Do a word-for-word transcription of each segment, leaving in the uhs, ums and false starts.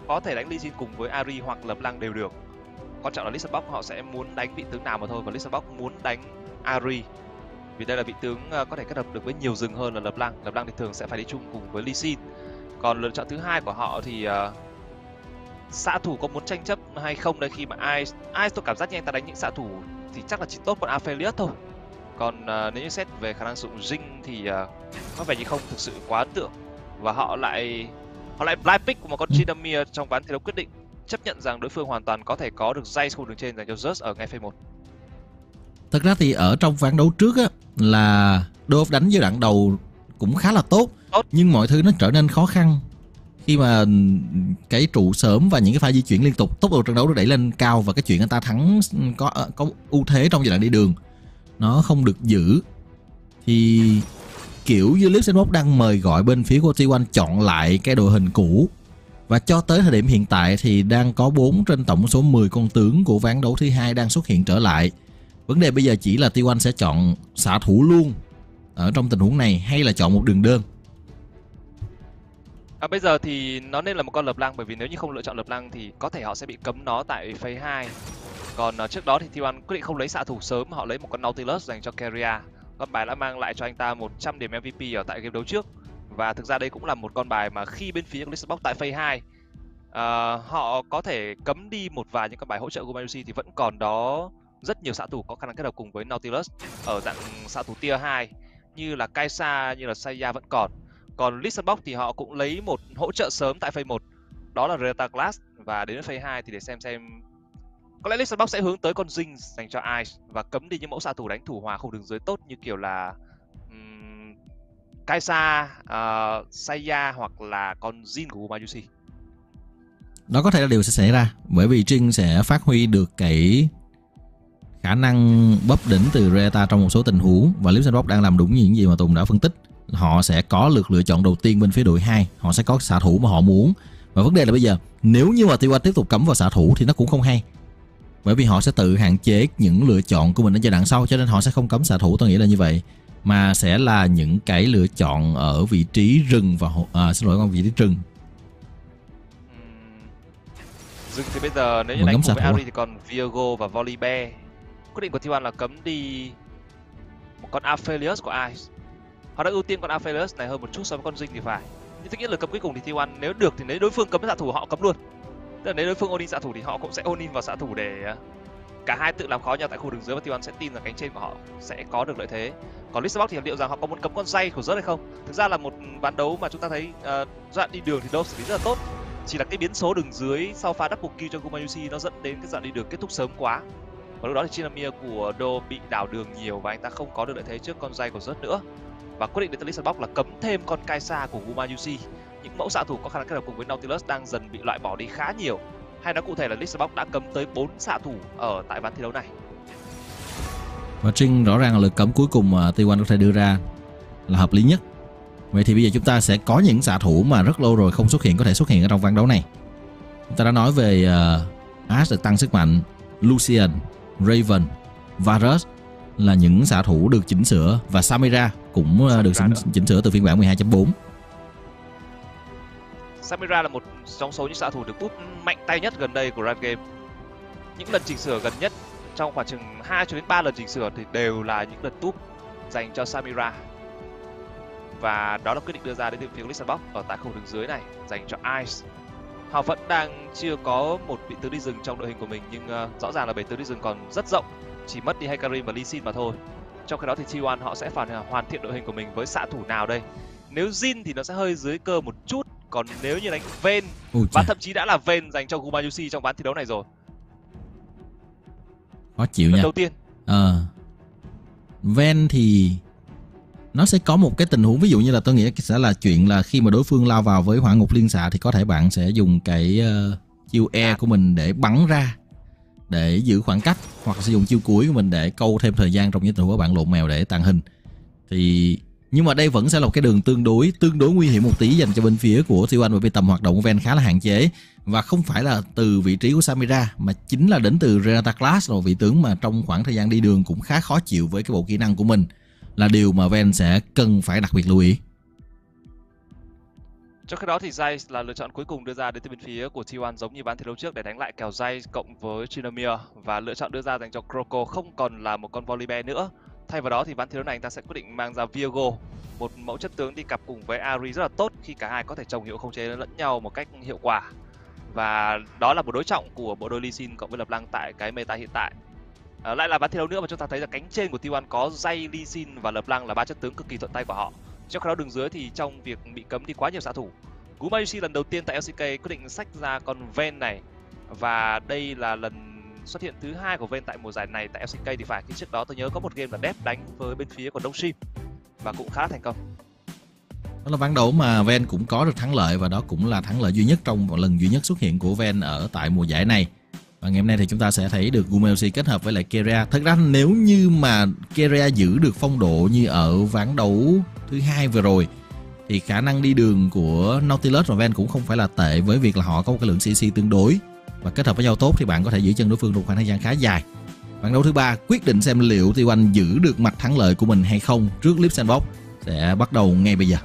có thể đánh Lee Sin cùng với Ahri hoặc LeBlanc đều được. Quan trọng là Lisbon họ sẽ muốn đánh vị tướng nào mà thôi, và Lisbon muốn đánh Ahri vì đây là vị tướng có thể kết hợp được với nhiều rừng hơn là LeBlanc. LeBlanc thì thường sẽ phải đi chung cùng với Lee Sin. Còn lựa chọn thứ hai của họ thì uh, xạ thủ có muốn tranh chấp hay không đây, khi mà Ice Ice tôi cảm giác như anh ta đánh những xạ thủ thì chắc là chỉ tốt con Aphelios thôi. Còn uh, nếu như xét về khả năng sử dụng Jing thì uh, có vẻ như không thực sự quá ấn tượng, và họ lại họ lại blind pick của một con Tryndamere trong ván thi đấu quyết định, chấp nhận rằng đối phương hoàn toàn có thể có được Jace khu đường trên dành cho Zeus ở ngay phase một. Thật ra thì ở trong ván đấu trước á là Dove đánh giai đoạn đầu cũng khá là tốt, tốt, nhưng mọi thứ nó trở nên khó khăn khi mà cái trụ sớm và những cái pha di chuyển liên tục, tốc độ trận đấu được đẩy lên cao, và cái chuyện anh ta thắng có có ưu thế trong giai đoạn đi đường nó không được giữ. Thì kiểu như Luxembourg đang mời gọi bên phía của T một chọn lại cái đội hình cũ, và cho tới thời điểm hiện tại thì đang có bốn trên tổng số mười con tướng của ván đấu thứ hai đang xuất hiện trở lại. Vấn đề bây giờ chỉ là T một sẽ chọn xạ thủ luôn ở trong tình huống này hay là chọn một đường đơn. À, bây giờ thì nó nên là một con LeBlanc, bởi vì nếu như không lựa chọn LeBlanc thì có thể họ sẽ bị cấm nó tại phase hai. Còn uh, trước đó thì T một quyết định không lấy xạ thủ sớm, họ lấy một con Nautilus dành cho Keria. Con bài đã mang lại cho anh ta một trăm điểm em vê pê ở tại game đấu trước. Và thực ra đây cũng là một con bài mà khi bên phía của Lisbon tại phase hai uh, họ có thể cấm đi một vài những con bài hỗ trợ của Gumayusi, thì vẫn còn đó rất nhiều xạ thủ có khả năng kết hợp cùng với Nautilus ở dạng xạ thủ tier hai như là Kaisa, như là Saya vẫn còn. Còn Lisbon thì họ cũng lấy một hỗ trợ sớm tại phase một, đó là Reta Glass, và đến phase hai thì để xem xem có lẽ Lisbon sẽ hướng tới con Jing dành cho Ice và cấm đi những mẫu xạ thủ đánh thủ hòa không đường dưới tốt như kiểu là um, Kaisa, uh, Saya hoặc là con Jin của Gumayusi. Đó có thể là điều sẽ xảy ra, bởi vì Jing sẽ phát huy được cái khả năng bấp đỉnh từ Reta trong một số tình huống, và Luxembourg đang làm đúng những gì mà Tùng đã phân tích. Họ sẽ có lượt lựa chọn đầu tiên bên phía đội hai, họ sẽ có xạ thủ mà họ muốn. Và vấn đề là bây giờ nếu như mà T một tiếp tục cấm vào xạ thủ thì nó cũng không hay, bởi vì họ sẽ tự hạn chế những lựa chọn của mình ở giai đoạn sau, cho nên họ sẽ không cấm xạ thủ, tôi nghĩ là như vậy, mà sẽ là những cái lựa chọn ở vị trí rừng và à, xin lỗi con vị trí rừng. Rừng thì bây giờ nếu như đánh cùng với Ahri thì còn Viego và Volibear. Quyết định của T một là cấm đi một con Aphelios của Ice. Họ đã ưu tiên con Aphelios này hơn một chút so với con Jing thì phải. Nhưng tất nhiên là cấm cuối cùng thì T một nếu được thì nếu đối phương cấm xạ thủ họ cấm luôn. Tức là nếu đối phương ôn in xạ thủ thì họ cũng sẽ ôn in vào xạ thủ để cả hai tự làm khó nhau tại khu đường dưới, và T một sẽ tin rằng cánh trên của họ sẽ có được lợi thế. Còn Lisbon thì liệu rằng họ có muốn cấm con Jay của Zeus hay không? Thực ra là một ván đấu mà chúng ta thấy uh, đoạn đi đường thì Dove xử lý rất là tốt. Chỉ là cái biến số đường dưới sau pha double kill cho Gumayusi nó dẫn đến cái đoạn đi đường kết thúc sớm quá. Và lúc đó thì Tryndamere của Dove bị đảo đường nhiều và anh ta không có được lợi thế trước con Jay của Zeus nữa. Và quyết định đến từ Lisbon là cấm thêm con Kaisa của Gumayusi. Những mẫu xạ thủ có khả năng kết hợp cùng với Nautilus đang dần bị loại bỏ đi khá nhiều. Hay nói cụ thể là Lisbon đã cấm tới bốn xạ thủ ở tại ván thi đấu này. Và Trinh rõ ràng là lượt cấm cuối cùng mà T một có thể đưa ra là hợp lý nhất. Vậy thì bây giờ chúng ta sẽ có những xạ thủ mà rất lâu rồi không xuất hiện có thể xuất hiện ở trong ván đấu này. Chúng ta đã nói về uh, Ash được tăng sức mạnh, Lucian, Raven, Varus là những xạ thủ được chỉnh sửa, và Samira cũng uh, được chỉnh, chỉnh sửa từ phiên bản mười hai chấm bốn. Samira là một trong số những xạ thủ được búp mạnh tay nhất gần đây của Riot Games. Những lần chỉnh sửa gần nhất trong khoảng chừng hai cho đến ba lần chỉnh sửa thì đều là những lần túp dành cho Samira. Và đó là quyết định đưa ra đến từ phía Lisbon ở tại khu đường dưới này dành cho Ice. Họ vẫn đang chưa có một vị tướng đi rừng trong đội hình của mình, nhưng uh, rõ ràng là bể tướng đi rừng còn rất rộng, chỉ mất đi Hecarim và Lee Sin mà thôi. Trong khi đó thì T một họ sẽ phải hoàn thiện đội hình của mình với xạ thủ nào đây? Nếu Jin thì nó sẽ hơi dưới cơ một chút, còn nếu như đánh Vayne và thậm chí đã là Vayne dành cho Gumayusi trong ván thi đấu này rồi. Khó chịu lần nha. Đầu tiên. Ờ. Vayne thì nó sẽ có một cái tình huống, ví dụ như là tôi nghĩ sẽ là chuyện là khi mà đối phương lao vào với hỏa ngục liên xạ thì có thể bạn sẽ dùng cái uh, chiêu E của mình để bắn ra để giữ khoảng cách, hoặc sử dụng chiêu cuối của mình để câu thêm thời gian trong những tình huống bạn lộn mèo để tàng hình. Thì nhưng mà đây vẫn sẽ là một cái đường tương đối tương đối nguy hiểm một tí dành cho bên phía của T một, bởi vì tầm hoạt động của Vayne khá là hạn chế, và không phải là từ vị trí của Samira mà chính là đến từ Renata Class, rồi vị tướng mà trong khoảng thời gian đi đường cũng khá khó chịu với cái bộ kỹ năng của mình, là điều mà Vayne sẽ cần phải đặc biệt lưu ý. Trước khi đó thì Jay là lựa chọn cuối cùng đưa ra đến từ bên phía của T một, giống như ván thi đấu trước, để đánh lại kèo Jay cộng với Tryndamere, và lựa chọn đưa ra dành cho Croco không còn là một con Volibear nữa. Thay vào đó thì ván thi đấu này anh ta sẽ quyết định mang ra Viego, một mẫu chất tướng đi cặp cùng với Ahri rất là tốt khi cả hai có thể trồng hiệu khống chế lẫn nhau một cách hiệu quả. Và đó là một đối trọng của bộ đôi Lee Sin cộng với Lập Lăng tại cái meta hiện tại. À, lại là ván thi đấu nữa mà chúng ta thấy là cánh trên của T một có Jay, Lee Sin và Lập Lăng là ba chất tướng cực kỳ thuận tay của họ. Trước khi đó đường dưới thì trong việc bị cấm đi quá nhiều xạ thủ, Gumayusi lần đầu tiên tại lờ xê ca quyết định xách ra con Vayne này, và đây là lần xuất hiện thứ hai của Vayne tại mùa giải này tại lờ xê ca thì phải. Khi trước đó tôi nhớ có một game là Def đánh với bên phía của Đông và cũng khá là thành công. Đó là ván đấu mà Vayne cũng có được thắng lợi, và đó cũng là thắng lợi duy nhất trong một lần duy nhất xuất hiện của Vayne ở tại mùa giải này. Và ngày hôm nay thì chúng ta sẽ thấy được Gumayusi kết hợp với lại Keria. Thật ra nếu như mà Keria giữ được phong độ như ở ván đấu thứ hai vừa rồi thì khả năng đi đường của Nautilus và Vayne cũng không phải là tệ, với việc là họ có một cái lượng xê xê tương đối và kết hợp với nhau tốt thì bạn có thể giữ chân đối phương trong khoảng thời gian khá dài. Ván đấu thứ ba quyết định xem liệu T một giữ được mặt thắng lợi của mình hay không trước Clip Sandbox sẽ bắt đầu ngay bây giờ.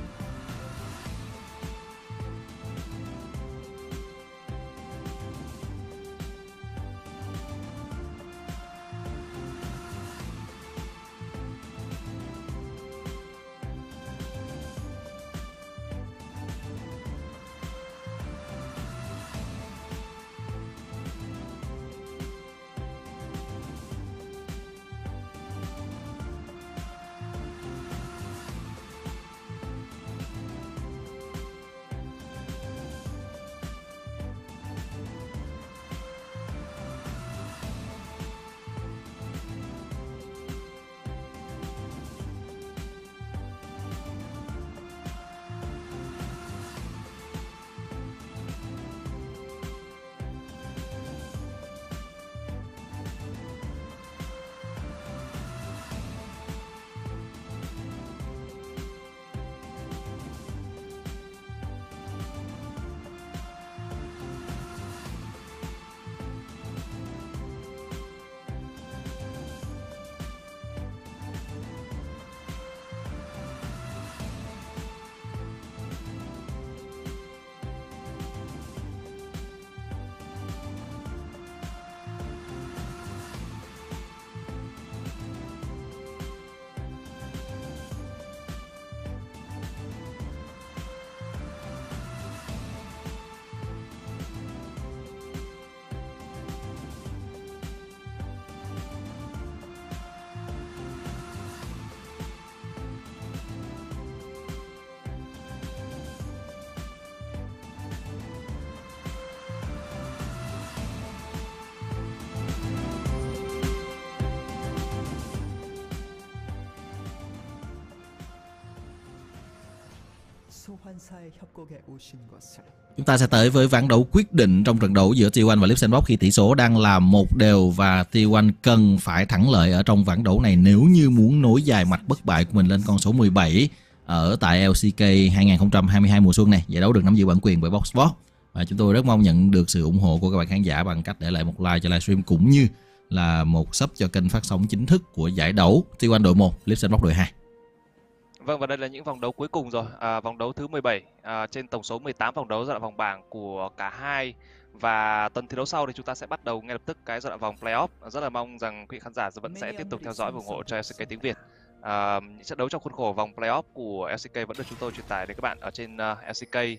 Chúng ta sẽ tới với ván đấu quyết định trong trận đấu giữa T một và Clip Sandbox khi tỷ số đang là một đều, và T một cần phải thắng lợi ở trong ván đấu này nếu như muốn nối dài mạch bất bại của mình lên con số mười bảy ở tại lờ xê ca hai không hai hai mùa xuân này. Giải đấu được nắm giữ bản quyền bởi Boxsport, và chúng tôi rất mong nhận được sự ủng hộ của các bạn khán giả bằng cách để lại một like cho livestream cũng như là một sub cho kênh phát sóng chính thức của giải đấu T một đội một, Clip Sandbox đội hai. Vâng, và đây là những vòng đấu cuối cùng rồi, à, vòng đấu thứ mười bảy à, trên tổng số mười tám vòng đấu giai đoạn vòng bảng của cả hai, và tuần thi đấu sau thì chúng ta sẽ bắt đầu ngay lập tức cái giai đoạn vòng playoff. Rất là mong rằng quý khán giả vẫn sẽ tiếp tục theo dõi và ủng hộ cho lờ xê ca tiếng Việt. À, những trận đấu trong khuôn khổ vòng playoff của lờ xê ca vẫn được chúng tôi truyền tải đến các bạn ở trên uh, lờ xê ca,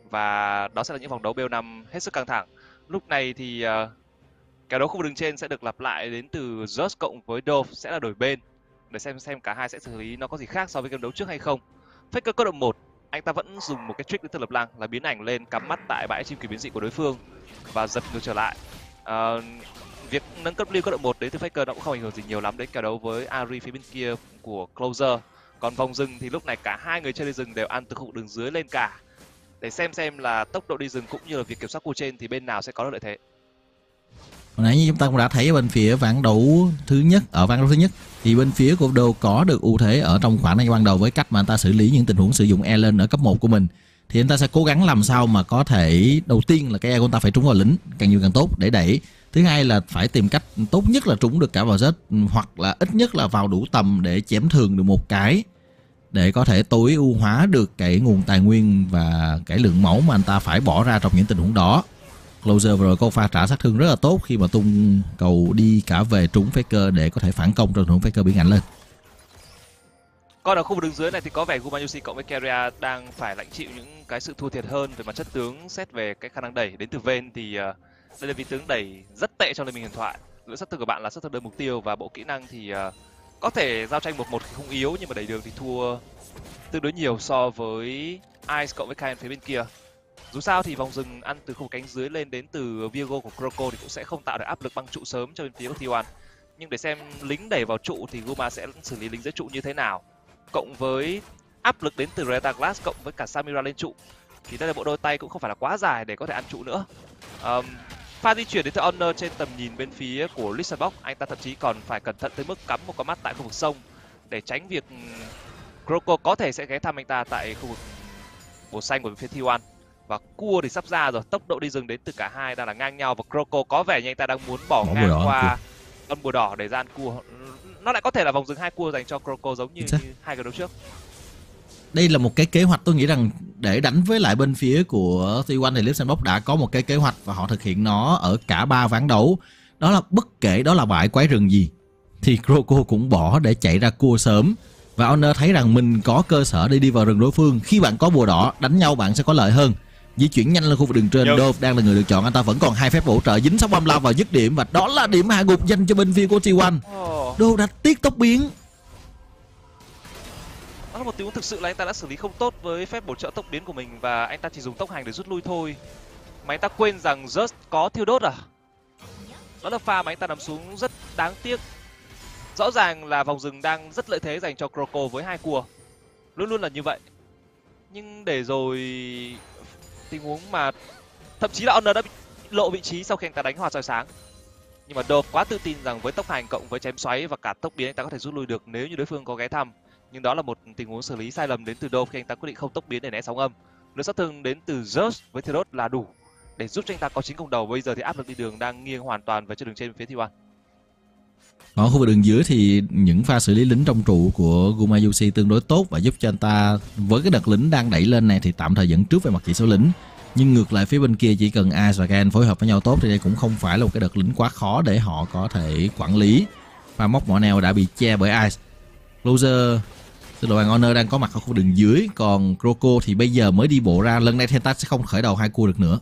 và đó sẽ là những vòng đấu B O năm hết sức căng thẳng. Lúc này thì uh, kèo đấu khu vực đường trên sẽ được lặp lại đến từ Just cộng với Dove sẽ là đổi bên, để xem xem cả hai sẽ xử lý nó có gì khác so với game đấu trước hay không. Faker cấp độ một, anh ta vẫn dùng một cái trick đến từ Lập Lăng là biến ảnh lên cắm mắt tại bãi chim kỳ biến dị của đối phương và giật ngược trở lại. À, việc nâng cấp lưu cấp độ một đến từ Faker nó cũng không ảnh hưởng gì nhiều lắm đến kèo đấu với Ahri phía bên kia của Closer. Còn vòng rừng thì lúc này cả hai người chơi đi rừng đều ăn từ khu vực đường dưới lên cả, để xem xem là tốc độ đi rừng cũng như là việc kiểm soát khu trên thì bên nào sẽ có được lợi thế. Hồi nãy như chúng ta cũng đã thấy ở bên phía ván đấu thứ nhất, ở ván đấu thứ nhất thì bên phía của Đô có được ưu thế ở trong khoảng thời gian ban đầu với cách mà anh ta xử lý những tình huống sử dụng E lên ở cấp một của mình, thì anh ta sẽ cố gắng làm sao mà có thể đầu tiên là cái E của anh ta phải trúng vào lính càng nhiều càng tốt để đẩy. Thứ hai là phải tìm cách tốt nhất là trúng được cả vào Z, hoặc là ít nhất là vào đủ tầm để chém thường được một cái. để có thể tối ưu hóa được cái nguồn tài nguyên và cái lượng máu mà anh ta phải bỏ ra trong những tình huống đó. Closer vừa rồi có pha trả sát thương rất là tốt khi mà tung cầu đi cả về trúng Faker để có thể phản công trong tình huống Faker biến ảnh lên. Còn ở khu vực đường dưới này thì có vẻ Gumayusi cộng với Keria đang phải lãnh chịu những cái sự thua thiệt hơn về mặt chất tướng. Xét về cái khả năng đẩy đến từ Vayne thì uh, đây là vị tướng đẩy rất tệ trong Liên minh huyền thoại. Lượng sát thương của bạn là sát thương đơn mục tiêu và bộ kỹ năng thì uh, có thể giao tranh một một không yếu, nhưng mà đẩy đường thì thua tương đối nhiều so với Ice cộng với Kayn phía bên kia. Dù sao thì vòng rừng ăn từ khu cánh dưới lên đến từ Viego của Croco thì cũng sẽ không tạo được áp lực băng trụ sớm cho bên phía của T một. Nhưng để xem lính đẩy vào trụ thì Guma sẽ xử lý lính dưới trụ như thế nào. Cộng với áp lực đến từ Reta Glass cộng với cả Samira lên trụ thì đây là bộ đôi tay cũng không phải là quá dài để có thể ăn trụ nữa. Um, pha di chuyển đến từ Honor trên tầm nhìn bên phía của Listenbox, anh ta thậm chí còn phải cẩn thận tới mức cắm một con mắt tại khu vực sông để tránh việc Croco có thể sẽ ghé thăm anh ta tại khu vực bồ xanh của bên phía T một. Và cua thì sắp ra rồi, tốc độ đi rừng đến từ cả hai đang là ngang nhau và Croco có vẻ như anh ta đang muốn bỏ, bỏ ngang qua con bùa đỏ để ra ăn cua. Nó lại có thể là vòng rừng hai cua dành cho Croco giống như, như hai cái đấu trước. Đây là một cái kế hoạch tôi nghĩ rằng để đánh với lại bên phía của T một thì Listenbox đã có một cái kế hoạch và họ thực hiện nó ở cả ba ván đấu. Đó là bất kể đó là bãi quái rừng gì thì Croco cũng bỏ để chạy ra cua sớm. Và Honor thấy rằng mình có cơ sở để đi vào rừng đối phương. Khi bạn có bùa đỏ, đánh nhau bạn sẽ có lợi hơn. Di chuyển nhanh lên khu vực đường trên, Dove đang là người được chọn. Anh ta vẫn còn hai phép bổ trợ, dính sóng băm lao vào dứt điểm và đó là điểm hạ gục dành cho bên phía của T một. Oh. Dove đã tiếc tốc biến. Đó là một tình huống thực sự là anh ta đã xử lý không tốt với phép bổ trợ tốc biến của mình và anh ta chỉ dùng tốc hành để rút lui thôi. Mà anh ta quên rằng Just có thiêu đốt à? Đó là pha mà anh ta nằm xuống rất đáng tiếc. Rõ ràng là vòng rừng đang rất lợi thế dành cho Croco với hai cua. Luôn luôn là như vậy. Nhưng để rồi tình huống mà thậm chí là Honor đã bị lộ vị trí sau khi anh ta đánh hoa soi sáng. Nhưng mà Dove quá tự tin rằng với tốc hành cộng với chém xoáy và cả tốc biến anh ta có thể rút lui được nếu như đối phương có ghé thăm. Nhưng đó là một tình huống xử lý sai lầm đến từ Dove khi anh ta quyết định không tốc biến để né sóng âm. Lượng sát thương đến từ Just với thiêu đốt là đủ để giúp cho anh ta có chín công đầu. Bây giờ thì áp lực đi đường đang nghiêng hoàn toàn về cho đường trên phía T một. Ở khu vực đường dưới thì những pha xử lý lính trong trụ của Gumayusi tương đối tốt và giúp cho anh ta với cái đợt lính đang đẩy lên này thì tạm thời dẫn trước về mặt chỉ số lính. Nhưng ngược lại phía bên kia chỉ cần Ice và Kayn phối hợp với nhau tốt thì đây cũng không phải là một cái đợt lính quá khó để họ có thể quản lý. Và móc mỏ neo đã bị che bởi Ice. Closer, xin lỗi, Honor đang có mặt ở khu vực đường dưới, còn Croco thì bây giờ mới đi bộ ra, lần này Theta sẽ không khởi đầu hai cua được nữa.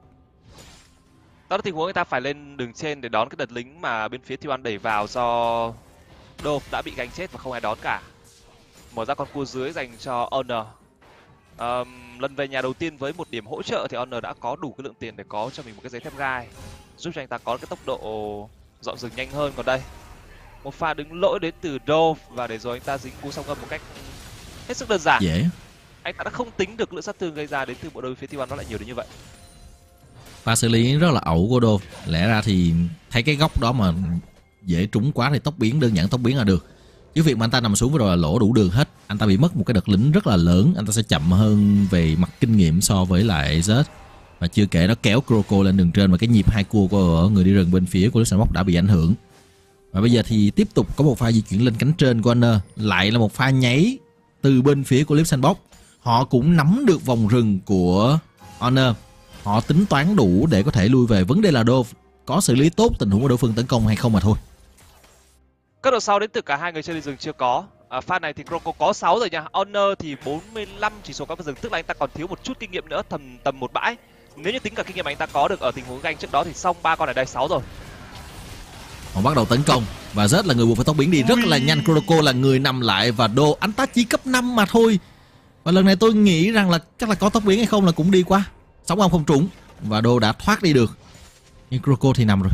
Đó là tình huống người ta phải lên đường trên để đón cái đợt lính mà bên phía T một đẩy vào do Dove đã bị gánh chết và không ai đón cả. Mở ra con cua dưới dành cho Honor. Um, lần về nhà đầu tiên với một điểm hỗ trợ thì Honor đã có đủ cái lượng tiền để có cho mình một cái giấy thép gai, giúp cho anh ta có cái tốc độ dọn rừng nhanh hơn. Còn đây, một pha đứng lỗi đến từ Dove và để rồi anh ta dính cú sóng âm một cách hết sức đơn giản. Dễ. Anh ta đã không tính được lượng sát thương gây ra đến từ bộ đôi phía T một nó lại nhiều đến như vậy. Pha xử lý rất là ẩu của Dove. Lẽ ra thì thấy cái góc đó mà dễ trúng quá thì tốc biến, đơn giản tốc biến là được. Chứ việc mà anh ta nằm xuống vừa rồi là lỗ đủ đường hết. Anh ta bị mất một cái đợt lính rất là lớn. Anh ta sẽ chậm hơn về mặt kinh nghiệm so với lại Zed. Và chưa kể nó kéo Croco lên đường trên và cái nhịp hai cua của người đi rừng bên phía của Listenbox đã bị ảnh hưởng. Và bây giờ thì tiếp tục có một pha di chuyển lên cánh trên của Honor. Lại là một pha nháy từ bên phía của Listenbox. Họ cũng nắm được vòng rừng của Honor. Họ tính toán đủ để có thể lui về. Vấn đề là Dove có xử lý tốt tình huống của đối phương tấn công hay không mà thôi. Các độ sau đến từ cả hai người chơi đi rừng chưa có. À, pha này thì Croco có sáu rồi nha. Honor thì bốn mươi lăm chỉ số các rừng, tức là anh ta còn thiếu một chút kinh nghiệm nữa, tầm tầm một bãi. Nếu như tính cả kinh nghiệm anh ta có được ở tình huống ganh trước đó thì xong ba con ở đây sáu rồi. Họ bắt đầu tấn công và rất là người buộc phải tốc biến đi rất là nhanh. Croco là người nằm lại và Đô anh ta chỉ cấp năm mà thôi. Và lần này tôi nghĩ rằng là chắc là có tốc biến hay không là cũng đi qua. Sóng âm không trúng và Đô đã thoát đi được. Nhưng Croco thì nằm rồi.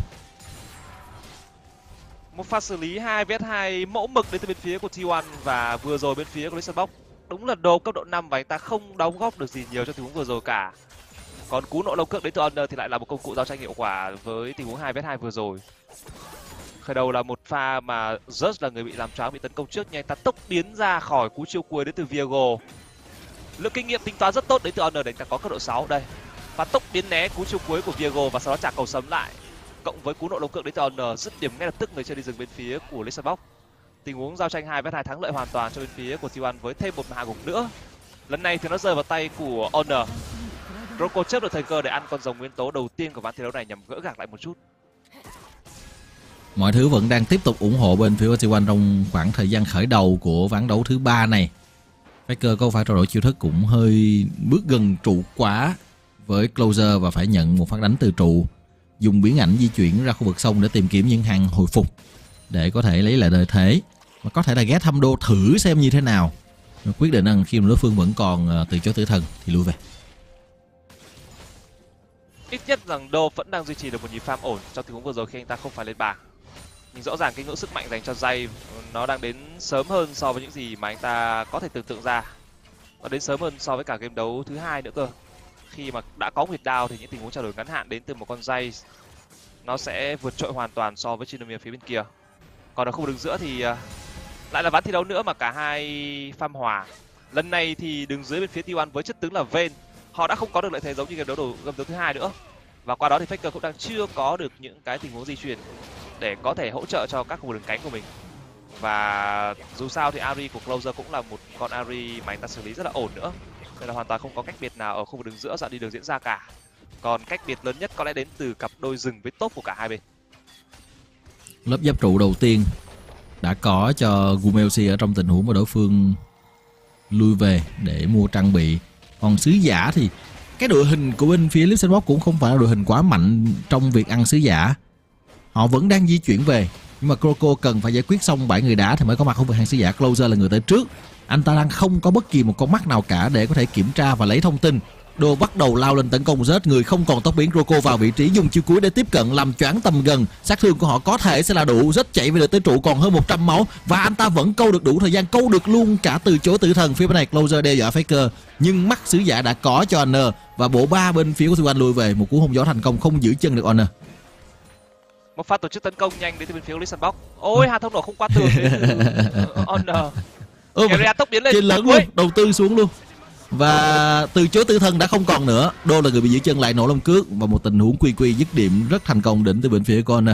Một pha xử lý hai vs hai mẫu mực đến từ bên phía của T một và vừa rồi bên phía của Listenbox. Đúng là Đô cấp độ năm và anh ta không đóng góp được gì nhiều cho tình huống vừa rồi cả. Còn cú nộ lâu cước đến từ Honor thì lại là một công cụ giao tranh hiệu quả với tình huống hai vs hai vừa rồi. Khởi đầu là một pha mà Just là người bị làm choáng, bị tấn công trước nhưng anh ta tốc biến ra khỏi cú chiêu cuối đến từ Viego. Lượng kinh nghiệm tính toán rất tốt đến từ Honor để anh ta có cấp độ sáu đây. Và tốc biến né cú chiêu cuối của Viego và sau đó trả cầu sấm lại. Cộng với cú nộ lâu cước đến từ Honor dứt điểm ngay lập tức người chơi đi rừng bên phía của Listenbox. tình huống giao tranh hai vs hai thắng lợi hoàn toàn cho bên phía của T một với thêm một hạ gục nữa. Lần này thì nó rơi vào tay của Honor. Croco chấp được thời cơ để ăn con rồng nguyên tố đầu tiên của ván thi đấu này nhằm gỡ gạc lại một chút. Mọi thứ vẫn đang tiếp tục ủng hộ bên phía của T một trong khoảng thời gian khởi đầu của ván đấu thứ ba này. Faker có phải trao đổi chiêu thức cũng hơi bước gần trụ quá với Closer và phải nhận một phát đánh từ trụ, dùng biến ảnh di chuyển ra khu vực sông để tìm kiếm những hàng hồi phục để có thể lấy lại lợi thế, và có thể là ghé thăm đô thử xem như thế nào. Quyết định rằng khi mà đối phương vẫn còn từ chối tử thần thì lui về. Ít nhất rằng đô vẫn đang duy trì được một nhịp farm ổn trong tình huống vừa rồi khi anh ta không phải lên bảng. Nhưng rõ ràng cái ngưỡng sức mạnh dành cho Jay nó đang đến sớm hơn so với những gì mà anh ta có thể tưởng tượng ra. Nó đến sớm hơn so với cả game đấu thứ hai nữa cơ. Khi mà đã có huyệt đao thì những tình huống trao đổi ngắn hạn đến từ một con Jay nó sẽ vượt trội hoàn toàn so với Chinomir phía bên kia. Còn ở khu vực đường giữa thì lại là ván thi đấu nữa mà cả hai farm hòa. Lần này thì đường dưới bên phía T một với chất tướng là Vayne, họ đã không có được lợi thế giống như game đấu đầu game đấu thứ hai nữa. Và qua đó thì Faker cũng đang chưa có được những cái tình huống di chuyển để có thể hỗ trợ cho các khu vực đường cánh của mình. Và dù sao thì Ahri của Closer cũng là một con Ahri mà anh ta xử lý rất là ổn nữa, nên là hoàn toàn không có cách biệt nào ở khu vực đường giữa dạo đi đường diễn ra cả. Còn cách biệt lớn nhất có lẽ đến từ cặp đôi rừng với top của cả hai bên. Lớp giáp trụ đầu tiên đã có cho Gumelsi ở trong tình huống mà đối phương lui về để mua trang bị. Còn sứ giả thì cái đội hình của bên phía Luxembourg cũng không phải là đội hình quá mạnh trong việc ăn sứ giả. Họ vẫn đang di chuyển về, nhưng mà Croco cần phải giải quyết xong bảy người đá thì mới có mặt khu vực hàng sứ giả. Closer là người tới trước, anh ta đang không có bất kỳ một con mắt nào cả để có thể kiểm tra và lấy thông tin. Đô bắt đầu lao lên tấn công rớt, người không còn tốc biến. Croco vào vị trí dùng chiêu cuối để tiếp cận làm choáng tầm gần. Sát thương của họ có thể sẽ là đủ. Rớt chạy về được tới trụ còn hơn một trăm máu và anh ta vẫn câu được đủ thời gian, câu được luôn cả từ chối tử thần. Phía bên này Closer đe dọa Faker nhưng mắt sứ giả đã có cho Honor và bộ ba bên phía của T một lùi về. Một cú hông gió thành công không giữ chân được Honor. Một pha tổ chức tấn công nhanh đến từ bên phía Luxembourg. Ôi, hạt thông nổ không qua tường đến từ Honor. Keria tốc biến lên trên lớn luôn, đầu tư xuống luôn. Và từ chối tử thần đã không còn nữa. Đô là người bị giữ chân lại nổ lông cước và một tình huống quy quy dứt điểm rất thành công đến từ bên phía của Honor.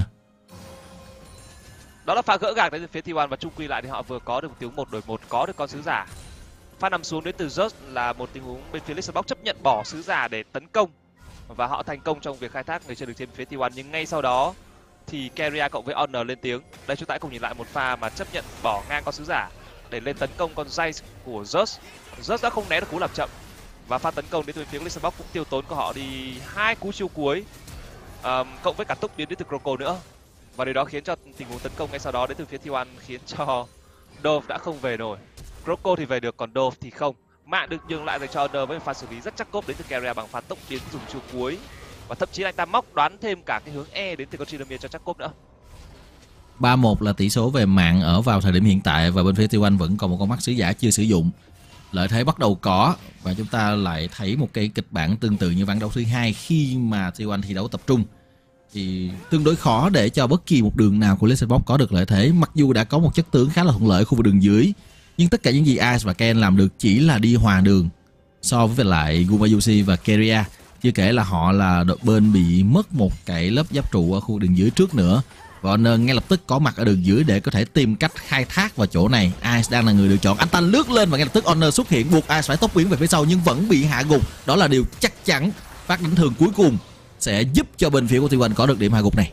Đó là pha gỡ gạc đến từ phía T một và chung quy lại thì họ vừa có được một tiếng một đổi một, có được con sứ giả. Pha nằm xuống đến từ Just là một tình huống bên phía Luxembourg chấp nhận bỏ sứ giả để tấn công và họ thành công trong việc khai thác người chơi được trên phía T một. Nhưng ngay sau đó thì Keria cộng với Honor lên tiếng. Đây chúng ta cùng nhìn lại một pha mà chấp nhận bỏ ngang con sứ giả để lên tấn công con Jay của Just. Just đã không né được cú làm chậm và pha tấn công đến từ phía Luxembourg cũng tiêu tốn của họ đi hai cú chiêu cuối, um, cộng với cả tốc biến đến từ Croco nữa, và điều đó khiến cho tình huống tấn công ngay sau đó đến từ phía T một khiến cho Dove đã không về nổi. Croco thì về được còn Dove thì không. Mạng được nhường lại dành cho Honor với một pha xử lý rất chắc cốp đến từ Keria bằng pha tốc biến dùng chiêu cuối, và thậm chí anh ta móc đoán thêm cả cái hướng E đến từ con Chinomir cho chắc cốp nữa. ba một là tỷ số về mạng ở vào thời điểm hiện tại và bên phía T một vẫn còn một con mắt sứ giả chưa sử dụng. Lợi thế bắt đầu có và chúng ta lại thấy một cái kịch bản tương tự như ván đấu thứ hai khi mà T một thi đấu tập trung thì tương đối khó để cho bất kỳ một đường nào của Luxembourg có được lợi thế, mặc dù đã có một chất tướng khá là thuận lợi ở khu vực đường dưới, nhưng tất cả những gì Ice và Ken làm được chỉ là đi hòa đường so với lại Gumayusi và Keria. Chưa kể là họ là đội bên bị mất một cái lớp giáp trụ ở khu đường dưới trước nữa. Và Honor ngay lập tức có mặt ở đường dưới để có thể tìm cách khai thác vào chỗ này. Ice đang là người được chọn. Anh ta lướt lên và ngay lập tức Honor xuất hiện buộc Ice phải tốc biến về phía sau nhưng vẫn bị hạ gục. Đó là điều chắc chắn. Phát đánh thường cuối cùng sẽ giúp cho bên phía của T một có được điểm hạ gục này.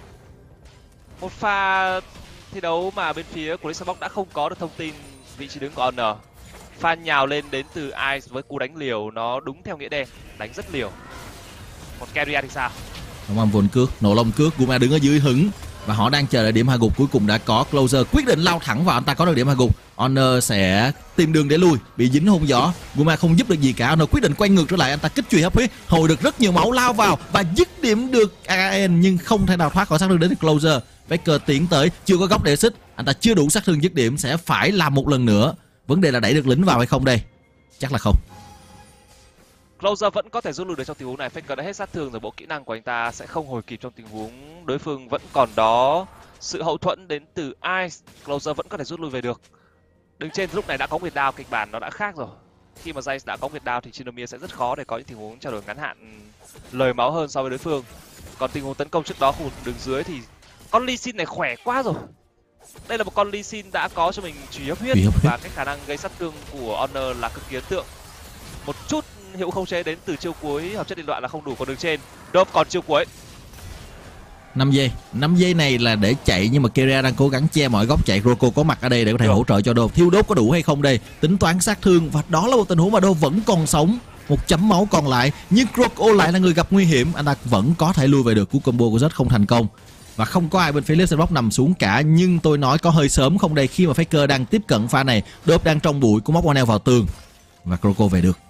Một pha thi đấu mà bên phía của Luxembourg đã không có được thông tin vị trí đứng của Honor. Pha nhào lên đến từ Ice với cú đánh liều nó đúng theo nghĩa đen, đánh rất liều. Còn Keria thì sao? Ông âm vồn cước, nổ lông cước, Guma đứng ở dưới hứng và họ đang chờ đợi điểm hạ gục. Cuối cùng đã có. Closer quyết định lao thẳng vào, anh ta có được điểm hạ gục. Honor sẽ tìm đường để lui, bị dính hung gió. Guma không giúp được gì cả. Honor quyết định quay ngược trở lại, anh ta kích chùy hấp huyết, hồi được rất nhiều máu, lao vào và dứt điểm được a ca en nhưng không thể nào thoát khỏi sát thương đến từ Closer. Faker tiến tới, chưa có góc để xích, anh ta chưa đủ sát thương dứt điểm, sẽ phải làm một lần nữa. Vấn đề là đẩy được lính vào hay không đây? Chắc là không. Closer vẫn có thể rút lui được trong tình huống này. Faker đã hết sát thương rồi, bộ kỹ năng của anh ta sẽ không hồi kịp trong tình huống đối phương vẫn còn đó. Sự hậu thuẫn đến từ Ice, Closer vẫn có thể rút lui về được. Đứng trên lúc này đã có Nguyệt Đao, kịch bản nó đã khác rồi. Khi mà Jay đã có Nguyệt Đao thì Chinomir sẽ rất khó để có những tình huống trao đổi ngắn hạn lời máu hơn so với đối phương. Còn tình huống tấn công trước đó khu vực đường dưới thì con Lee Sin này khỏe quá rồi. Đây là một con Lee Sin đã có cho mình chùy hấp huyết, và cái khả năng gây sát thương của Honor là cực kỳ ấn tượng. Một chút hiệu không chế đến từ chiêu cuối hợp chất điện đoạn là không đủ, còn đường trên Dove còn chiêu cuối. năm giây, năm giây này là để chạy, nhưng mà Keria đang cố gắng che mọi góc chạy. Croco có mặt ở đây để có thể hỗ trợ cho Dove. Thiếu đốt có đủ hay không đây? Tính toán sát thương, và đó là một tình huống mà Dove vẫn còn sống. Một chấm máu còn lại, nhưng Croco lại là người gặp nguy hiểm. Anh ta vẫn có thể lui về được. Cú combo của Zed không thành công. Và không có ai bên phía Lipsenbox nằm xuống cả. Nhưng tôi nói có hơi sớm không đây, khi mà Faker đang tiếp cận pha này. Dove đang trong bụi, cú móc Onel vào tường. Và Croco về được.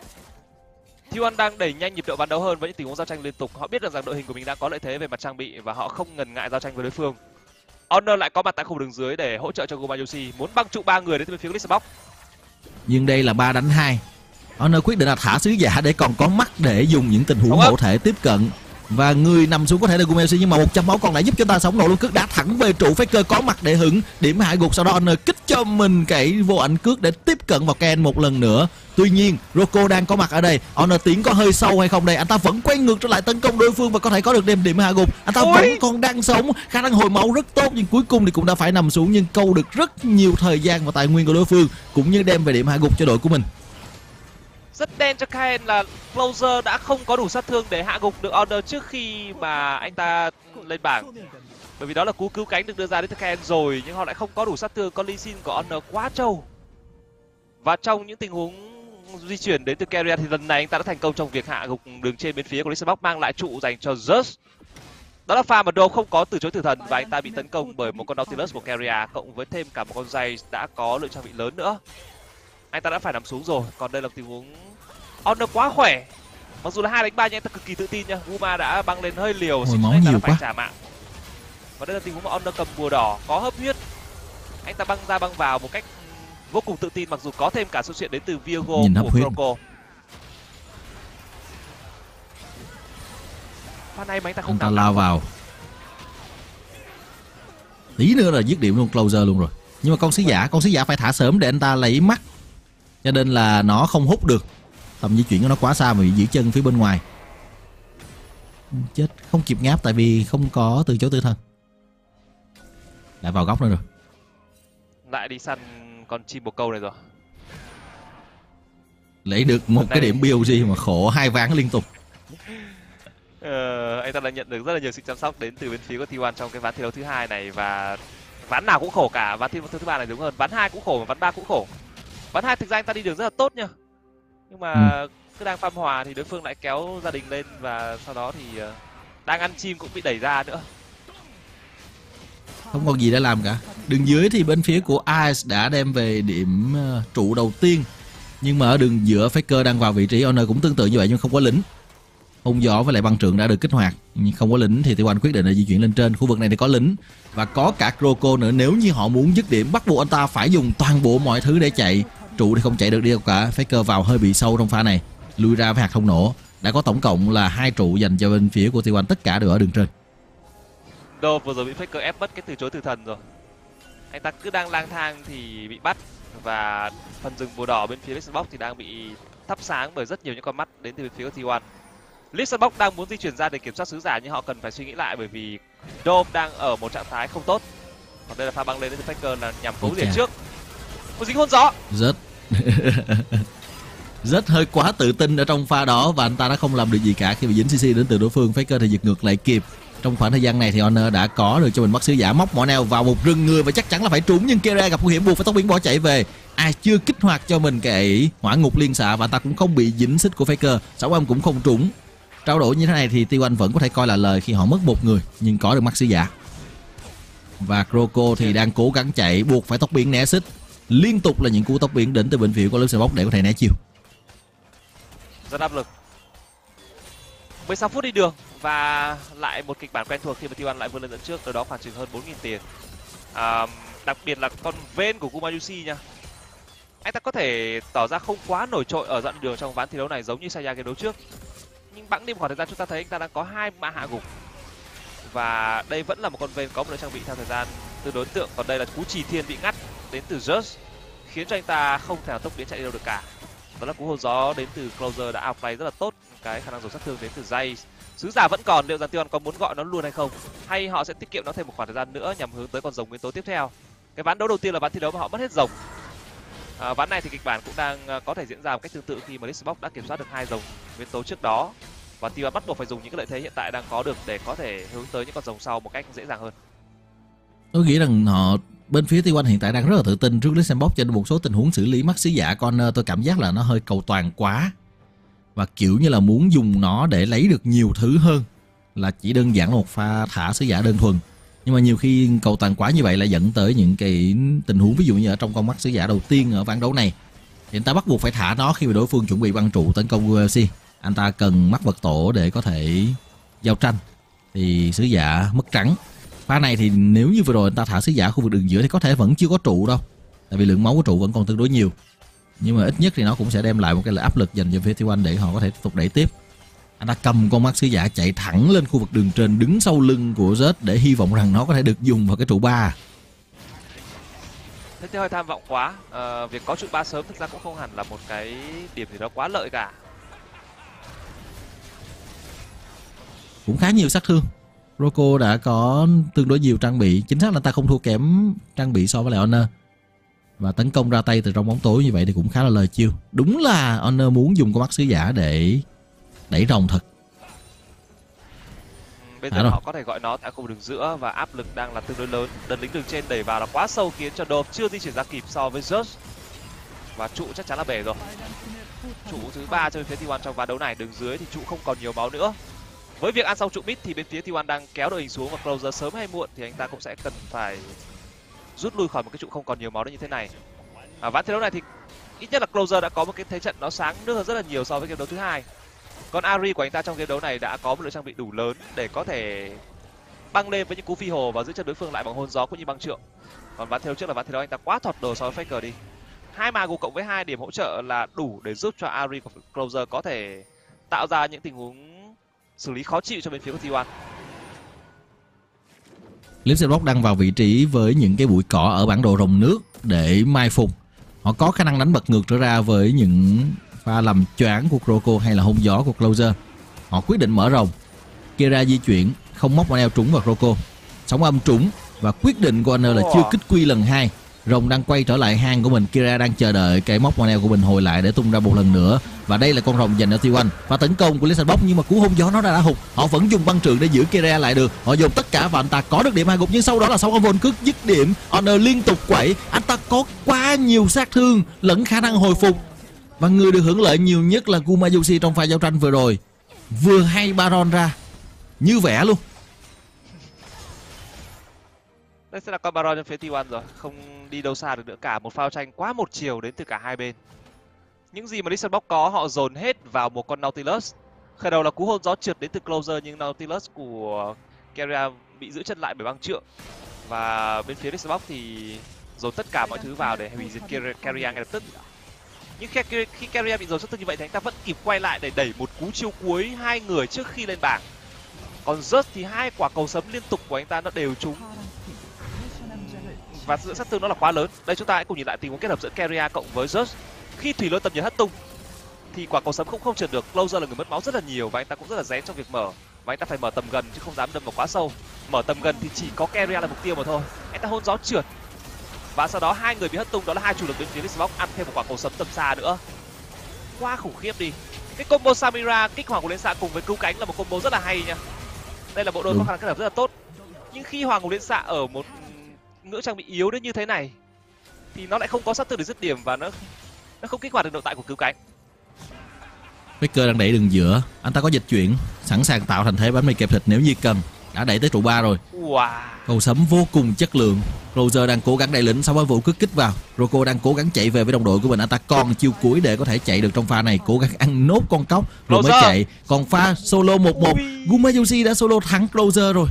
T một đang đẩy nhanh nhịp độ ván đấu hơn với những tình huống giao tranh liên tục. Họ biết được rằng đội hình của mình đang có lợi thế về mặt trang bị và họ không ngần ngại giao tranh với đối phương. Honor lại có mặt tại khu đường dưới để hỗ trợ cho Gumayusi, muốn băng trụ ba người đến từ bên phía Lipsenbox. Nhưng đây là ba đánh hai. Honor quyết định là thả sứ giả để còn có mắt để dùng những tình huống hậu thể tiếp cận. Và người nằm xuống có thể là Gumayusi, nhưng mà một trăm máu còn lại giúp cho ta sống nổ luôn. Cước đá thẳng về trụ, Faker có mặt để hứng điểm hạ gục. Sau đó Honor kích cho mình cái vô ảnh cước để tiếp cận vào Ken một lần nữa. Tuy nhiên Rocco đang có mặt ở đây. Honor tiến có hơi sâu hay không đây? Anh ta vẫn quay ngược trở lại tấn công đối phương và có thể có được đêm điểm hạ gục. Anh ta Ôi. vẫn còn đang sống, khả năng hồi máu rất tốt, nhưng cuối cùng thì cũng đã phải nằm xuống, nhưng câu được rất nhiều thời gian và tài nguyên của đối phương, cũng như đem về điểm hạ gục cho đội của mình. Rất đen cho Kaen là Closer đã không có đủ sát thương để hạ gục được Honor trước khi mà anh ta lên bảng. Bởi vì đó là cú cứu cánh được đưa ra đến từ Kaen rồi, nhưng họ lại không có đủ sát thương. Con Lee Sin của Honor quá trâu. Và trong những tình huống di chuyển đến từ Keria thì lần này anh ta đã thành công trong việc hạ gục đường trên bên phía của Lipsenbox, mang lại trụ dành cho Zeus. Đó là pha mà Dove không có từ chối tử thần và anh ta bị tấn công bởi một con Nautilus của Keria cộng với thêm cả một con Jay đã có lượng trang bị lớn nữa. Anh ta đã phải nằm xuống rồi. Còn đây là tình huống Honor quá khỏe. Mặc dù là hai đánh ba nhưng anh ta cực kỳ tự tin nha. Guma đã băng lên hơi liều, Hồi máu nhiều phải quá. trả mạng. Và đây là tình huống mà Honor cầm bùa đỏ, có hấp huyết. Anh ta băng ra băng vào một cách vô cùng tự tin, mặc dù có thêm cả sự chuyện đến từ Viego của Croco. Pha này mà anh ta không anh ta lao vào. Tí nữa là dứt điểm luôn, Closer luôn rồi. Nhưng mà con sứ giả, con sứ giả phải thả sớm để anh ta lấy mắt, cho nên là nó không hút được. Tầm di chuyển của nó quá xa mà bị giữ chân phía bên ngoài. Chết, không kịp ngáp tại vì không có từ chối tử thần. Lại vào góc nữa rồi. Lại đi săn con chim bồ câu này rồi. Lấy được một cái điểm build gì mà khổ hai ván liên tục. Ờ, anh ta đã nhận được rất là nhiều sự chăm sóc đến từ bên phía của T một trong cái ván thi đấu thứ hai này, và ván nào cũng khổ cả. Ván thi đấu thứ ba này đúng hơn, ván hai cũng khổ mà ván ba cũng khổ. Ván hai thực ra anh ta đi đường rất là tốt nha, nhưng mà ừ. cứ đang farm hòa thì đối phương lại kéo gia đình lên, và sau đó thì đang ăn chim cũng bị đẩy ra nữa. Không còn gì để làm cả. Đường dưới thì bên phía của Ice đã đem về điểm uh, trụ đầu tiên, nhưng mà ở đường giữa Faker đang vào vị trí. Honor cũng tương tự như vậy nhưng không có lính. Hung gió với lại băng trượng đã được kích hoạt, nhưng không có lính thì T một quyết định là di chuyển lên trên. Khu vực này thì có lính và có cả Croco nữa. Nếu như họ muốn dứt điểm, bắt buộc anh ta phải dùng toàn bộ mọi thứ để chạy. Trụ thì không chạy được đi đâu cả. Faker vào hơi bị sâu trong pha này, lui ra với hạt không nổ. Đã có tổng cộng là hai trụ dành cho bên phía của T một, tất cả đều ở đường trên. Dove vừa rồi bị Faker ép mất cái từ chối tử thần rồi. Anh ta cứ đang lang thang thì bị bắt, và phần rừng bùa đỏ bên phía Lipsenbox thì đang bị thắp sáng bởi rất nhiều những con mắt đến từ bên phía của T một. Lipsenbox đang muốn di chuyển ra để kiểm soát sứ giả, nhưng họ cần phải suy nghĩ lại bởi vì Dove đang ở một trạng thái không tốt. Còn đây là pha băng lên đến từ Faker là nhằm cố diệt trước. Một dính hôn gió. Rất rất hơi quá tự tin ở trong pha đó, và anh ta đã không làm được gì cả khi bị dính xê xê đến từ đối phương. Faker thì giật ngược lại kịp. Trong khoảng thời gian này thì Honor đã có được cho mình mắt sứ giả, móc mỏ neo vào một rừng người và chắc chắn là phải trúng, nhưng Keria gặp nguy hiểm buộc phải tốc biến bỏ chạy về. Ai chưa kích hoạt cho mình cái hỏa ngục liên xạ, và anh ta cũng không bị dính xích của Faker. Sáu âm cũng không trúng. Trao đổi như thế này thì T một vẫn có thể coi là lời khi họ mất một người nhưng có được mắt sứ giả. Và Croco thì đang cố gắng chạy, buộc phải tốc biến né xích. Liên tục là những cú tốc biến đến từ bên phía của Lipsenbox để có thể né chiêu. Rất áp lực. mười sáu phút đi đường và lại một kịch bản quen thuộc khi mà T một lại vươn lên dẫn trước, từ đó khoảng chừng hơn bốn nghìn tiền. À, đặc biệt là con Vayne của Gumayusi nha. Anh ta có thể tỏ ra không quá nổi trội ở đoạn đường trong ván thi đấu này giống như Saya game đấu trước, nhưng bẵng đi một khoảng thời gian chúng ta thấy anh ta đang có hai mã hạ gục, và đây vẫn là một con Vayne có một trang bị theo thời gian từ đối tượng. Còn đây là cú trì thiên bị ngắt đến từ Just, khiến cho anh ta không thể nào tốc biến chạy đi đâu được cả. Đó là cú hồn gió đến từ Closer đã outplay rất là tốt cái khả năng dồn sát thương đến từ Jay. Sứ giả vẫn còn, liệu rằng T một có muốn gọi nó luôn hay không? Hay họ sẽ tiết kiệm nó thêm một khoảng thời gian nữa nhằm hướng tới con rồng nguyên tố tiếp theo? Cái ván đấu đầu tiên là ván thi đấu mà họ mất hết rồng. À, ván này thì kịch bản cũng đang có thể diễn ra một cách tương tự khi mà Lixbox đã kiểm soát được hai rồng nguyên tố trước đó. Và T một bắt buộc phải dùng những cái lợi thế hiện tại đang có được để có thể hướng tới những con rồng sau một cách dễ dàng hơn. Tôi nghĩ rằng họ bên phía T một hiện tại đang rất là tự tin trước Lixbox, cho nên một số tình huống xử lý mắt sứ giả con tôi cảm giác là nó hơi cầu toàn quá. Và kiểu như là muốn dùng nó để lấy được nhiều thứ hơn là chỉ đơn giản là một pha thả sứ giả đơn thuần. Nhưng mà nhiều khi cầu toàn quá như vậy lại dẫn tới những cái tình huống ví dụ như ở trong con mắt sứ giả đầu tiên ở ván đấu này. Thì anh ta bắt buộc phải thả nó khi mà đối phương chuẩn bị băng trụ tấn công u ép xê. Anh ta cần mắt vật tổ để có thể giao tranh. Thì sứ giả mất trắng. Pha này thì nếu như vừa rồi anh ta thả sứ giả khu vực đường giữa thì có thể vẫn chưa có trụ đâu. Tại vì lượng máu của trụ vẫn còn tương đối nhiều. Nhưng mà ít nhất thì nó cũng sẽ đem lại một cái áp lực dành cho phía T một để họ có thể tiếp tục đẩy tiếp. Anh ta cầm con mắt sứ giả chạy thẳng lên khu vực đường trên, đứng sau lưng của Zed để hy vọng rằng nó có thể được dùng vào cái trụ ba. Thế thì hơi tham vọng quá. À, việc có trụ ba sớm thực ra cũng không hẳn là một cái điểm gì đó quá lợi cả. Cũng khá nhiều sát thương. Rocco đã có tương đối nhiều trang bị, chính xác là ta không thua kém trang bị so với lại Honor. Và tấn công ra tay từ trong bóng tối như vậy thì cũng khá là lời chiêu. Đúng là Honor muốn dùng con mắt sứ giả để đẩy rồng thật. Bây giờ họ có thể gọi nó tại khu vực đường giữa và áp lực đang là tương đối lớn. Đợt lính đường trên đẩy vào là quá sâu khiến cho Dove chưa di chuyển ra kịp so với Zeus. Và trụ chắc chắn là bể rồi. Trụ thứ ba cho bên phía T một trong ván đấu này, đường dưới thì trụ không còn nhiều máu nữa. Với việc ăn xong trụ mid thì bên phía T một đang kéo đội hình xuống và closer sớm hay muộn thì anh ta cũng sẽ cần phải rút lui khỏi một cái trụ không còn nhiều máu như thế này. À, ván thi đấu này thì ít nhất là closer đã có một cái thế trận nó sáng nước hơn rất là nhiều so với game đấu thứ hai. Còn Ahri của anh ta trong game đấu này đã có một lượng trang bị đủ lớn để có thể băng lên với những cú phi hồ và giữ chân đối phương lại bằng hôn gió cũng như băng trượng. Còn ván thi đấu trước là ván thi đấu anh ta quá thọt đồ so với Faker đi. Hai Mago cộng với hai điểm hỗ trợ là đủ để giúp cho Ahri của closer có thể tạo ra những tình huống xử lý khó chịu cho bên phía của T một. Lixbox đang vào vị trí với những cái bụi cỏ ở bản đồ rồng nước để mai phục. Họ có khả năng đánh bật ngược trở ra với những pha làm choáng của Rocco hay là hôn gió của closer. Họ quyết định mở rồng. Kira di chuyển, không móc Monel trúng vào Rocco. Sóng âm trúng và quyết định của anh là chưa kích quy lần hai. Rồng đang quay trở lại hang của mình, Kira đang chờ đợi cái móc Monel của mình hồi lại để tung ra một lần nữa. Và đây là con rồng dành cho T một và tấn công của Lixbox, nhưng mà cú hôn gió nó đã đã hụt. Họ vẫn dùng băng trượng để giữ Kira lại được. Họ dùng tất cả và anh ta có được điểm hai gục, nhưng sau đó là sóng âm vồn cước dứt điểm. Honor liên tục quẩy, anh ta có quá nhiều sát thương lẫn khả năng hồi phục. Và người được hưởng lợi nhiều nhất là Gumayusi trong pha giao tranh vừa rồi. Vừa hay Baron ra như vẽ luôn. Đây sẽ là con Baron cho phía T một rồi, không đi đâu xa được nữa cả. Một pha tranh quá một chiều đến từ cả hai bên. Những gì mà Lixbox có họ dồn hết vào một con Nautilus. Khởi đầu là cú hôn gió trượt đến từ closer nhưng Nautilus của Keria bị giữ chân lại bởi băng trượng. Và bên phía Lixbox thì dồn tất cả mọi thứ vào để hủy diệt Keria ngay lập tức. Nhưng khi, khi Keria bị dồn sát thương như vậy thì anh ta vẫn kịp quay lại để đẩy một cú chiêu cuối hai người trước khi lên bảng. Còn Zeus thì hai quả cầu sấm liên tục của anh ta nó đều trúng. Và sự sát thương nó là quá lớn. Đây chúng ta hãy cùng nhìn lại tình huống kết hợp giữa Keria cộng với Zeus. Khi Thủy Lôi tầm nhiệt hất tung thì quả cầu sấm không không trượt được. Closer là người mất máu rất là nhiều và anh ta cũng rất là rén trong việc mở. Và anh ta phải mở tầm gần chứ không dám đâm vào quá sâu. Mở tầm gần thì chỉ có Keria là mục tiêu mà thôi. Anh ta hôn gió trượt. Và sau đó hai người bị hất tung, đó là hai chủ lực bên phía Lixbox ăn thêm một quả cầu sấm tầm xa nữa. Quá khủng khiếp đi. Cái combo Samira kích Hoàng Ngục Liên Xạ cùng với cứu cánh là một combo rất là hay nha. Đây là bộ đôi có khả năng kết hợp rất là tốt. Nhưng khi Hoàng Ngục Liên Xạ ở một ngưỡng trang bị yếu đến như thế này thì nó lại không có sát thương để dứt điểm và nó nó không kích hoạt được nội tại của cứu cánh. Faker đang đẩy đường giữa, anh ta có dịch chuyển, sẵn sàng tạo thành thế bánh mì kẹp thịt nếu như cần. Đã đẩy tới trụ ba rồi. Wow. Cầu sấm vô cùng chất lượng. Closer đang cố gắng đẩy lĩnh sau với vụ cướp kích vào. Rocco đang cố gắng chạy về với đồng đội của mình. Anh ta còn chiêu cuối để có thể chạy được trong pha này, cố gắng ăn nốt con cóc rồi mới chạy. Còn pha solo một một, Gumayusi đã solo thắng Closer rồi.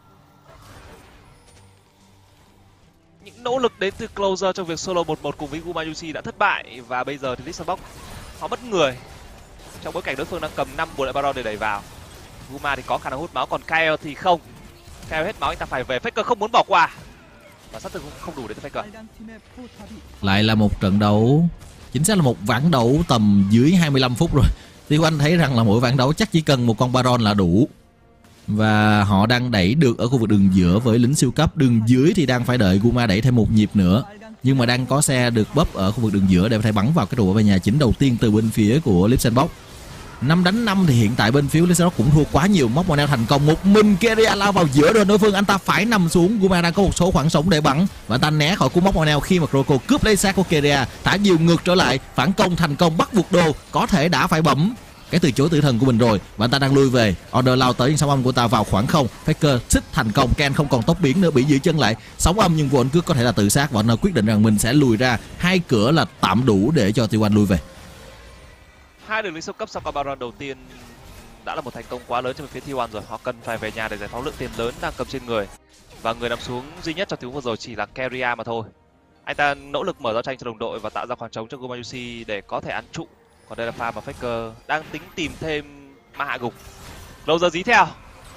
Những nỗ lực đến từ Closer trong việc solo một một cùng với Gumayusi đã thất bại và bây giờ thì Lixbox họ mất người. Trong bối cảnh đối phương đang cầm năm bùa đại Baron để đẩy vào. Guma thì có khả năng hút máu, còn Kael thì không. Kael hết máu anh ta phải về. Faker không muốn bỏ qua. Và sát thương không đủ để tới Faker. Lại là một trận đấu, chính xác là một ván đấu tầm dưới hai mươi lăm phút rồi. T Tiêu Anh thấy rằng là mỗi ván đấu chắc chỉ cần một con Baron là đủ. Và họ đang đẩy được ở khu vực đường giữa với lính siêu cấp. Đường dưới thì đang phải đợi Guma đẩy thêm một nhịp nữa. Nhưng mà đang có xe được búp ở khu vực đường giữa để có thể bắn vào cái trụ về nhà chính đầu tiên từ bên phía của Lipsenbox. năm đánh năm thì hiện tại bên phía Lipsenbox cũng thua quá nhiều. Móc Monel thành công, một mình Keria lao vào giữa rồi đối phương, anh ta phải nằm xuống. Guma đang có một số khoảng sống để bắn và anh ta né khỏi cú móc Monel khi mà Croco cướp lấy xác của Keria, thả diều ngược trở lại, phản công thành công, bắt buộc đồ có thể đã phải bấm cái từ chối tử thần của mình rồi và anh ta đang lui về. Order lao tới nhưng sóng âm của ta vào khoảng không. Faker xích thành công, Ken không còn tốc biến nữa, bị giữ chân lại. Sóng âm nhưng vô ảnh cước có thể là tự sát và Order quyết định rằng mình sẽ lùi ra. Hai cửa là tạm đủ để cho Tiêu Anh lui về. Hai đường lính siêu cấp sau con Baron đầu tiên đã là một thành công quá lớn cho phía T một rồi. Họ cần phải về nhà để giải phóng lượng tiền lớn đang cầm trên người. Và người nằm xuống duy nhất trong tình huống vừa rồi chỉ là Keria mà thôi. Anh ta nỗ lực mở giao tranh cho đồng đội và tạo ra khoảng trống cho Gumayusi để có thể ăn trụ. Còn đây là pha mà Faker đang tính tìm thêm ma hạ gục. Lâu giờ dí theo.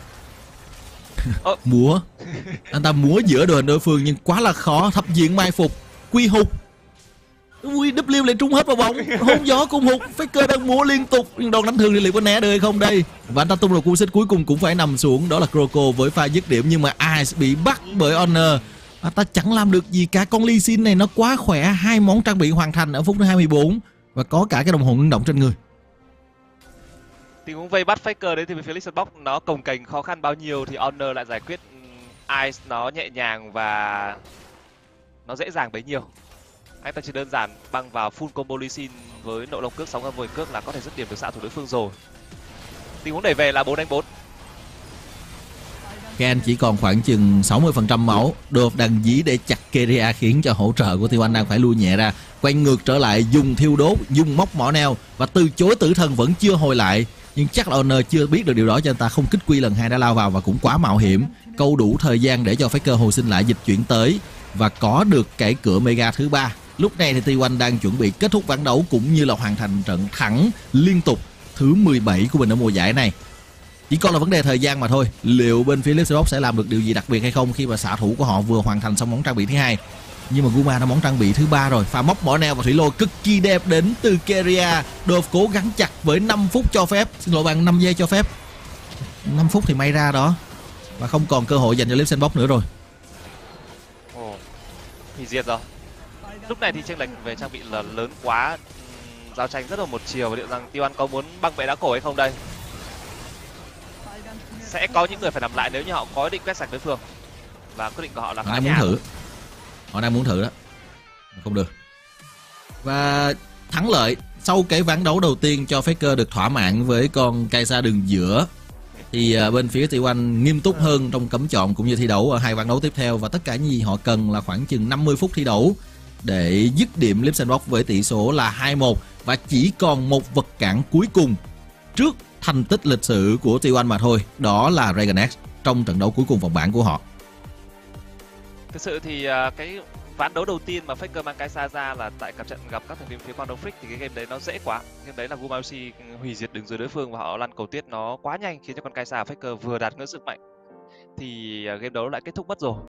Múa. Anh ta múa giữa đội hình đối phương nhưng quá là khó. Thập diện mai phục. Quy hụt. Ui, W lại trúng hết vào bóng. Hôn gió cùng hụt. Faker đang múa liên tục. Nhưng đòn đánh thương thì liệu có né được hay không đây? Và anh ta tung rồi cú xích cuối cùng cũng phải nằm xuống. Đó là Croco với pha dứt điểm. Nhưng mà Ice bị bắt bởi Honor. Anh ta chẳng làm được gì cả. Con Lee Sin này nó quá khỏe. Hai món trang bị hoàn thành ở phút thứ hai mươi bốn. Và có cả cái đồng hồ ngưng động trên người. Tình huống vây bắt Faker đấy thì phía Lipsenbox nó cồng kềnh khó khăn bao nhiêu thì Honor lại giải quyết Ice nó nhẹ nhàng và nó dễ dàng bấy nhiêu. Anh ta chỉ đơn giản băng vào full combo Lee Sin với nộ lồng cước sóng âm mười cước là có thể dứt điểm được xạ thủ đối phương rồi. Tình huống đẩy về là bốn đánh bốn. Ken chỉ còn khoảng chừng sáu mươi phần trăm máu. Dove đang dí để chặt Keria khiến cho hỗ trợ của Tiêu Anh đang phải lui nhẹ ra. Quay ngược trở lại, dùng thiêu đốt, dùng móc mỏ neo và từ chối tử thần vẫn chưa hồi lại. Nhưng chắc là Honor chưa biết được điều đó cho anh ta không kích quy lần hai đã lao vào và cũng quá mạo hiểm. Câu đủ thời gian để cho Faker hồi sinh lại, dịch chuyển tới và có được cái cửa mega thứ ba. Lúc này thì Tiêu Anh đang chuẩn bị kết thúc ván đấu cũng như là hoàn thành trận thắng liên tục thứ mười bảy của mình ở mùa giải này. Chỉ còn là vấn đề thời gian mà thôi. Liệu bên phía Lipsenbox sẽ làm được điều gì đặc biệt hay không khi mà xạ thủ của họ vừa hoàn thành xong món trang bị thứ hai. Nhưng mà Guma đã món trang bị thứ ba rồi. Pha móc mỏ neo và thủy lôi cực kỳ đẹp đến từ Keria. Dove cố gắng chặt với năm phút cho phép. Xin lỗi bạn, năm giây cho phép. năm phút thì may ra đó. Và không còn cơ hội dành cho Lipsenbox nữa rồi. Ồ, thì diệt rồi. Lúc này thì chênh lệch về trang bị là lớn quá. Giao tranh rất là một chiều và liệu rằng Tiêu Anh có muốn băng bệ đá cổ hay không đây? Sẽ có những người phải nằm lại nếu như họ có ý định quét sạch đối phương. Và quyết định của họ là họ đang muốn thử. Họ đang muốn thử đó. Không được. Và thắng lợi sau cái ván đấu đầu tiên cho Faker được thỏa mãn với con Kai'Sa đường giữa. Thì bên phía Tiêu Anh nghiêm túc hơn trong cấm chọn cũng như thi đấu ở hai ván đấu tiếp theo. Và tất cả những gì họ cần là khoảng chừng năm mươi phút thi đấu để dứt điểm Lipsenbox với tỷ số là hai một. Và chỉ còn một vật cản cuối cùng trước thành tích lịch sử của Tiêu Anh mà thôi. Đó là Dragon X trong trận đấu cuối cùng vòng bảng của họ. Thực sự thì cái ván đấu đầu tiên mà Faker mang Kai'Sa ra là tại cặp trận gặp các thành viên phía Quang Đông Freak thì cái game đấy nó dễ quá. Game đấy là Gumayusi hủy diệt đường dưới đối phương và họ lăn cầu tiết nó quá nhanh khiến cho con Kai'Sa Faker vừa đạt ngưỡng sức mạnh thì game đấu lại kết thúc mất rồi.